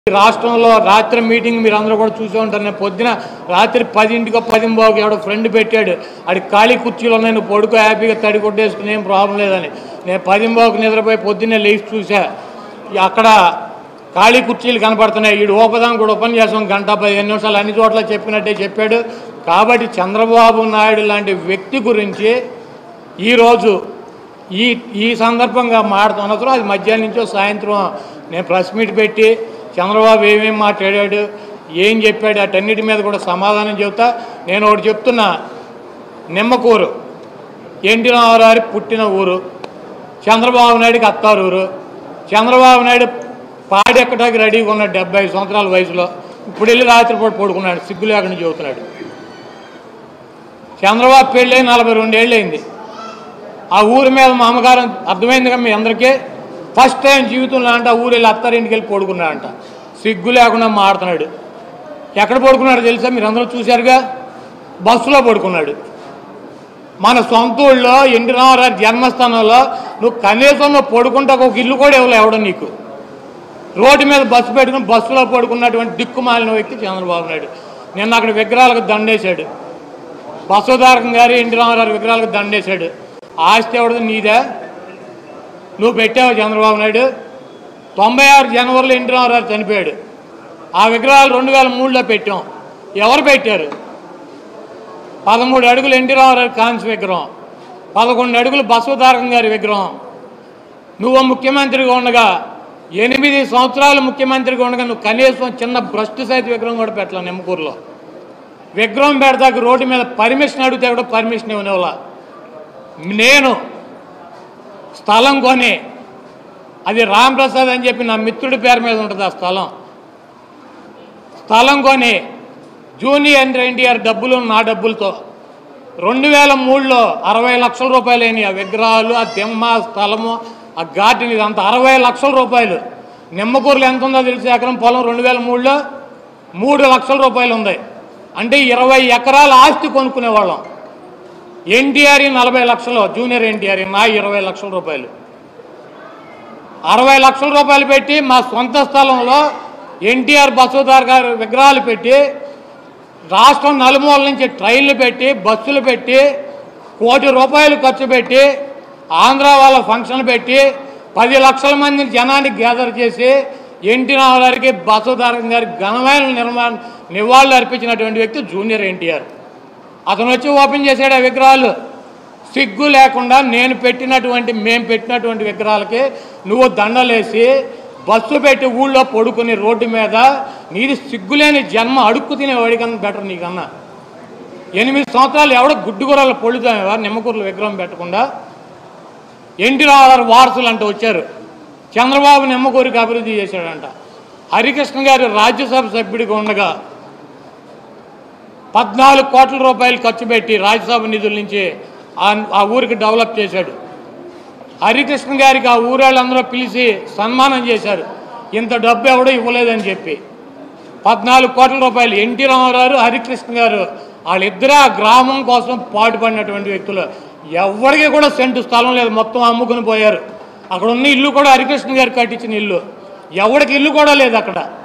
రాష్ట్రంలో రాత్రి మీటింగ్ మీరు అందరూ కూడా చూసే ఉంటారు. నేను పొద్దున రాత్రి 10ంటికో 10:15 ఎవడో ఫ్రెండ్ పెట్టాడు, అది ఖాళీ కుర్చీలో నేను పడుకో హ్యాపీగా తడి కొట్టేసుకుని ఏం ప్రాబ్లం లేదని. నేను 10:15 నిద్రపోయి పొద్దున్నే లేచి చూసా, అక్కడ ఖాళీ కుర్చీలు కనపడుతున్నాయి. వీడు ఓపదాం కూడా ఉపన్యాసం 1:15 నిమిషాలు అన్ని చోట్ల చెప్పినట్టే చెప్పాడు. కాబట్టి చంద్రబాబు నాయుడు లాంటి వ్యక్తి గురించి ఈరోజు ఈ సందర్భంగా మాట్లాడుతున్నారు. అది మధ్యాహ్నం నుంచో సాయంత్రం నేను ప్రెస్ మీట్ పెట్టి చంద్రబాబు ఏమేమి మాట్లాడాడు, ఏం చెప్పాడు, అటన్నిటి మీద కూడా సమాధానం చెబుతా. నేను ఒకటి చెప్తున్నా, నిమ్మకూరు ఎన్టీ రామారావు పుట్టిన ఊరు, చంద్రబాబు నాయుడికి అత్తారూరు. చంద్రబాబు నాయుడు పాడెక్కడానికి రెడీగా ఉన్నాడు 75 సంవత్సరాల వయసులో. ఇప్పుడు వెళ్ళి రాత్రిపూట పడుకున్నాడు, సిగ్గు లేకుండా చెబుతున్నాడు. చంద్రబాబు పెళ్ళి 42 ఏళ్ళు అయింది. ఆ ఊరి మీద మా అమ్మగారు అర్థమైందిగా మీ అందరికీ. ఫస్ట్ టైం జీవితంలో అంట ఊరు వెళ్ళి అత్తారింటికి వెళ్ళి పడుకున్నాడంట, సిగ్గు లేకుండా మాడుతున్నాడు. ఎక్కడ పడుకున్నాడు తెలుసా? మీరు అందరూ చూశారుగా, బస్సులో పడుకున్నాడు. మన సొంత ఊళ్ళో ఎన్టీ రామారావు జన్మస్థానంలో నువ్వు కనీసం నువ్వు పడుకుంటాకు ఒక ఇల్లు కూడా ఇవ్వడం నీకు. రోడ్డు మీద బస్సు పెట్టుకుని బస్సులో పడుకున్నటువంటి దిక్కుమాలిన వ్యక్తి చంద్రబాబు నాయుడు. నిన్న అక్కడ విగ్రహాలకు దండేశాడు, బసవతారకం గారు ఎన్టీ రామారావు విగ్రహాలకు దండేశాడు. ఆస్తి ఎవడదు? నీదే, నువ్వు పెట్టావు చంద్రబాబు నాయుడు. 96 జనవరిలో ఎన్టీ రామారావు చనిపోయాడు. ఆ విగ్రహాలు 2003లో పెట్టాం. ఎవరు పెట్టారు? 13 అడుగులు ఎన్టీ రామారావు కాంస్య విగ్రహం, 11 అడుగులు బసవతారకం గారి విగ్రహం. నువ్వు ముఖ్యమంత్రిగా ఉండగా 8 సంవత్సరాలు ముఖ్యమంత్రిగా ఉండగా నువ్వు కనీసం చిన్న భ్రష్టు సైత విగ్రహం కూడా పెట్టాల. నిమ్మకూరులో విగ్రహం పెడతాక రోడ్డు మీద పర్మిషన్ అడిగితే కూడా పర్మిషన్ ఇవ్వనివ్వాల. నేను స్థలం కొని, అది రాంప్రసాద్ అని చెప్పి నా మిత్రుడి పేరు మీద ఉంటుంది ఆ స్థలం కొని జూనియర్ ఎన్టీఆర్ డబ్బులు నా డబ్బులతో 2003లో 60 లక్షల రూపాయలు అయినాయి. ఆ విగ్రహాలు, ఆ దిమ్మ, స్థలము, ఆ గార్డెన్, ఇదంతా 60 లక్షల రూపాయలు. నిమ్మకూరులో ఎంత ఉందో తెలిసి ఎకరం పొలం 2003లో 3 లక్షల రూపాయలు ఉంది. అంటే 20 ఎకరాల ఆస్తి కొనుక్కునేవాళ్ళం. ఎన్టీఆర్ 40 లక్షలు, జూనియర్ ఎన్టీఆర్ నా 20 లక్షల రూపాయలు. 60 లక్షల రూపాయలు పెట్టి మా సొంత స్థలంలో ఎన్టీఆర్ బసవతారకం గారి విగ్రహాలు పెట్టి, రాష్ట్రం నలుమూల నుంచి ట్రైన్లు పెట్టి, బస్సులు పెట్టి, 1 కోటి రూపాయలు ఖర్చు పెట్టి, ఆంధ్ర వాళ్ళ ఫంక్షన్ పెట్టి 10 లక్షల మంది జనాన్ని గ్యాదర్ చేసి ఎన్టీ రామారావుకి బసవతారకం గారి ఘనమైన నివాళులు అర్పించినటువంటి వ్యక్తి జూనియర్ ఎన్టీఆర్. అతను వచ్చి ఓపెన్ చేశాడు ఆ విగ్రహాలు. సిగ్గు లేకుండా మేము పెట్టినటువంటి విగ్రహాలకి నువ్వు దండలేసి బస్సు పెట్టి ఊళ్ళో పడుకుని రోడ్డు మీద, నీది సిగ్గులేని జన్మ. అడుక్కు తినేవాడికన్నా బెటర్ నీకన్నా. 8 సంవత్సరాలు ఎవడ గుడ్డుగూరలు పొడుతామేవా నిమ్మకూరులో విగ్రహం పెట్టకుండా? ఎన్టీ రామారావు వారసులు అంటూ వచ్చారు. చంద్రబాబు నిమ్మకూరికి అభివృద్ధి చేశాడంట. హరికృష్ణ గారు రాజ్యసభ సభ్యుడిగా ఉండగా 14 కోట్ల రూపాయలు ఖర్చు పెట్టి రాజ్యసభ నిధుల నుంచి ఆ ఊరికి డెవలప్ చేశాడు. హరికృష్ణ గారికి ఆ ఊరాళ్ళందరూ పిలిచి సన్మానం చేశారు. ఇంత డబ్బు ఎవడో ఇవ్వలేదని చెప్పి 14 కోట్ల రూపాయలు. ఎన్టీ రామారావు, హరికృష్ణ గారు వాళ్ళిద్దరే ఆ గ్రామం కోసం పాటుపడినటువంటి వ్యక్తులు. ఎవరికి కూడా సెంటు స్థలం లేదు, మొత్తం అమ్ముకుని పోయారు. అక్కడ ఉన్న ఇల్లు కూడా హరికృష్ణ గారు కట్టించిన ఇల్లు, ఎవరికి ఇల్లు కూడా లేదు అక్కడ.